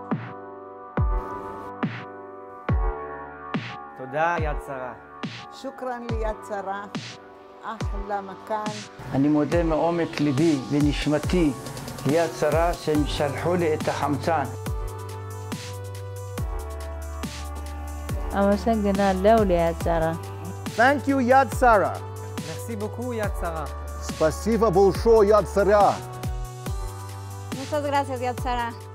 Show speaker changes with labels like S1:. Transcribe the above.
S1: תודה, יד שרה.
S2: שוכרן ליד שרה. אחלה מקן.
S3: אני מודה מעומק ליבי ונשמתי ליד שרה שהם שלחו לי את החמצן.
S4: Amasangana Lauli Sara.
S5: Thank you, Yad Sarah.
S1: Merci beaucoup, יד שרה.
S5: Спасибо большое, Yad Sarah.
S6: Muchas gracias, Yad Sara.